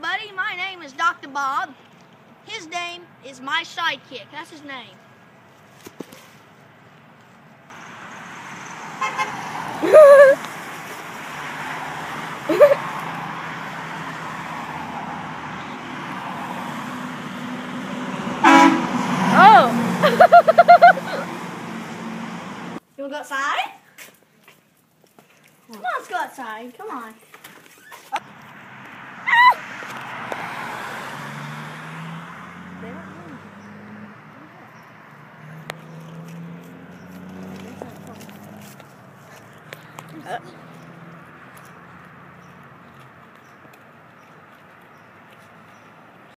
everybody. My name is Dr. Bob. His name is my sidekick. That's his name. Oh! You wanna go outside? Come on, let's go outside. Come on.